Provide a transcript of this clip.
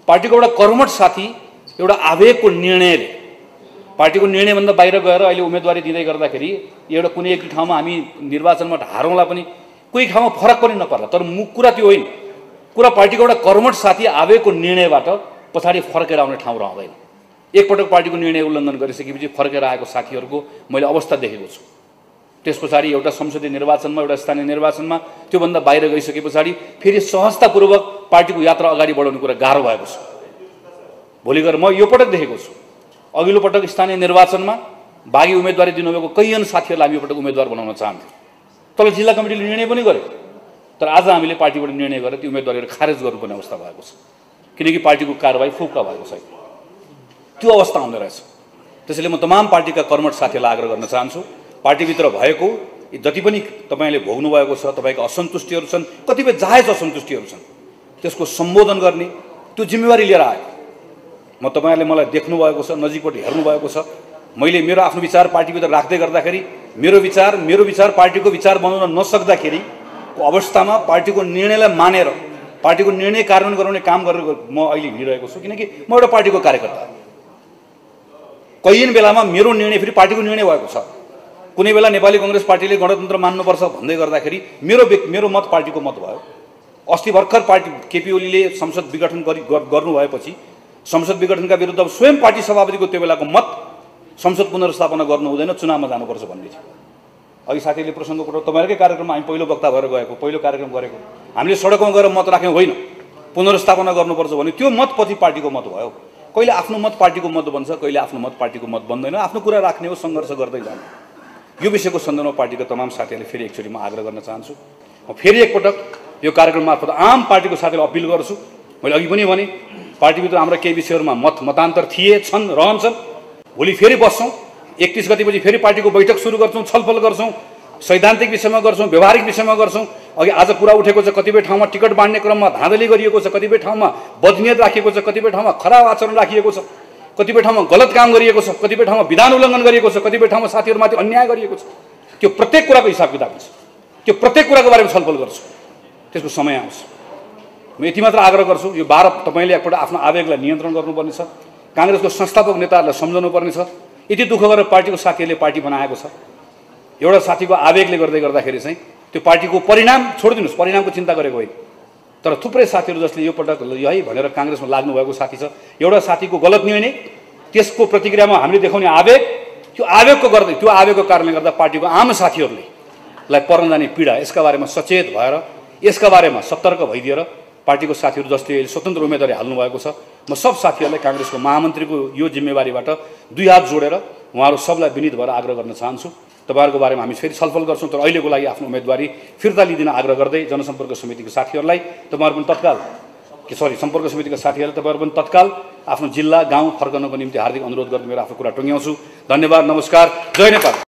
पार्टीको एउटा कर्मठ साथी एउटा आवेगको निर्णयले पार्टीको निर्णयभन्दा बाहिर गएर अहिले उम्मेदवारी दिँदै गर्दाखेरि एउटा कुनै एक ठाउँमा हामी निर्वाचनमा हारौँला पनि कोही ठाउँमा फरक पनि नपर्ला, तर कुरा त्यो होइन। कुरा पार्टीको एउटा कर्मठ साथी आवेगको निर्णयबाट पछाडि फर्केर आउने ठाउँ रहँदैन। एकपटक पार्टीको निर्णय उल्लङ्घन गरिसकेपछि फर्केर आएको साथीहरूको मैले अवस्था देखेको छु। त्यस पछाडि एउटा संसदीय निर्वाचनमा एउटा स्थानीय निर्वाचनमा त्योभन्दा बाहिर गइसके पछाडि फेरि सहजतापूर्वक पार्टीको यात्रा अगाडि बढाउने कुरा गाह्रो भएको छ। भोलि गएर म यो पटक देखेको छु, अघिल्लो पटक स्थानीय निर्वाचनमा बागी उम्मेदवारी दिनुभएको कैयन साथीहरूलाई हामी यो पटक उम्मेदवार बनाउन चाहन्थ्यौँ। तल जिल्ला कमिटीले निर्णय पनि गर्यो, तर आज हामीले पार्टीबाट निर्णय गरेर त्यो उम्मेदवारीहरू खारेज गर्नुपर्ने अवस्था भएको छ, किनकि पार्टीको कारबाही फुक्का भएको छैन। त्यो अवस्था आउँदो रहेछ। त्यसैले म तमाम पार्टीका कर्मठ साथीहरूलाई आग्रह गर्न चाहन्छु, पार्टीभित्र भएको जति पनि तपाईँले भोग्नु भएको छ, तपाईँका असन्तुष्टिहरू छन्, कतिपय जायज असन्तुष्टिहरू छन्, त्यसको सम्बोधन गर्ने त्यो जिम्मेवारी लिएर आएको। म तपाईँहरूले मलाई देख्नु भएको छ, नजिकबाट हेर्नु भएको छ। मैले मेरो आफ्नो विचार पार्टीभित्र राख्दै गर्दाखेरि मेरो विचार पार्टीको विचार बनाउन नसक्दाखेरिको अवस्थामा पार्टीको निर्णयलाई मानेर पार्टीको निर्णय कार्यान्वयन गराउने काम गरेर म अहिले हिँडिरहेको छु, किनकि म एउटा पार्टीको कार्यकर्ता। कैयन बेलामा मेरो निर्णय फेरि पार्टीको निर्णय भएको छ। कुनै बेला नेपाली कांग्रेस पार्टीले गणतन्त्र मान्नुपर्छ भन्दै गर्दाखेरि मेरो मत पार्टीको मत भयो। अस्ति भर्खर पार्टी केपी ओलीले संसद विघटन गर्नु भएपछि संसद विघटनका विरुद्ध स्वयं पार्टी सभापतिको त्यो बेलाको मत संसद पुनर्स्थापना गर्नु हुँदैन, चुनावमा जानुपर्छ भन्ने थियो। अघि साथीले प्रसङ्ग उठाउनु, तपाईँहरूकै कार्यक्रममा हामी पहिलो वक्ता भएर गएको, पहिलो कार्यक्रम गरेको हामीले सडकमा गएर मत राख्यौँ होइन, पुनर्स्थापना गर्नुपर्छ भने त्यो मत पछि पार्टीको मत भयो। कहिले आफ्नो मत पार्टीको मत बन्छ, कहिले आफ्नो मत पार्टीको मत बन्दैन। आफ्नो कुरा राख्ने हो, सङ्घर्ष गर्दै जानु। यो विषयको सन्दर्भमा पार्टीका तमाम साथीहरूले फेरि एकचोटि म आग्रह गर्न चाहन्छु। म फेरि एकपटक यो कार्यक्रम मार्फत आम पार्टीको साथीलाई अपिल गर्छु। मैले अघि पनि भने पार्टीभित्र हाम्रा केही विषयहरूमा मतान्तर थिए, छन्, रहन्छन्। भोलि फेरि बस्छौँ, 31 गतिपछि फेरि पार्टीको बैठक सुरु गर्छौँ, छलफल गर्छौँ, सैद्धान्तिक विषयमा गर्छौँ, व्यवहारिक विषयमा गर्छौँ। अघि आज कुरा उठेको छ, कतिपय ठाउँमा टिकट बाँड्ने क्रममा धाँधली गरिएको छ, कतिपय ठाउँमा बदनियत राखिएको छ, कतिपय ठाउँमा खराब आचरण राखिएको छ, कतिपय ठाउँमा गलत काम गरिएको छ, कतिपय ठाउँमा विधान उल्लङ्घन गरिएको छ, कतिपय ठाउँमा साथीहरूमाथि अन्याय गरिएको छ। त्यो प्रत्येक कुराको हिसाब किताब हुन्छ, त्यो प्रत्येक कुराको बारेमा छलफल गर्छु। त्यसको समय आउँछ। म यति मात्र आग्रह गर्छु, यो 12 तपाईँले एकपल्ट आफ्नो आवेगलाई नियन्त्रण गर्नुपर्ने छ। काङ्ग्रेसको संस्थापक नेताहरूलाई सम्झाउनु पर्ने छ। यति दुःख गरेर पार्टीको साथीहरूले पार्टी बनाएको छ, एउटा साथीको आवेगले गर्दाखेरि चाहिँ त्यो पार्टीको परिणाम छोडिदिनुहोस्, परिणामको चिन्ता गरेको होइन। तर थुप्रै साथीहरू जसले यो पटक यही भनेर काङ्ग्रेसमा लाग्नुभएको साथी छ, एउटा साथीको गलत निर्णय, त्यसको प्रतिक्रियामा हामीले देखाउने आवेग, त्यो आवेगको कारणले गर्दा पार्टीको आम साथीहरूलाई पर्न जाने पीडा, यसका बारेमा सचेत भएर, यसका बारेमा सतर्क भइदिएर पार्टीको साथीहरू जसले स्वतन्त्र उम्मेदवारी हाल्नु भएको छ, म सब साथीहरूलाई काङ्ग्रेसको महामन्त्रीको यो जिम्मेवारीबाट दुई हात जोडेर उहाँहरू सबलाई विनीत भएर आग्रह गर्न चाहन्छु। तपाईँहरूको बारेमा हामी फेरि छलफल गर्छौँ, तर अहिलेको लागि आफ्नो उम्मेदवारी फिर्ता लिदिन आग्रह गर्दै जनसम्पर्क समितिको साथीहरूलाई तपाईँहरू पनि तत्काल सम्पर्क समितिका साथीहरूले तपाईँहरू पनि तत्काल आफ्नो जिल्ला गाउँ फर्कनको निम्ति हार्दिक अनुरोध गर्दै मेरो आफ्नो कुरा टुङ्ग्याउँछु। धन्यवाद, नमस्कार, जय नेपाल।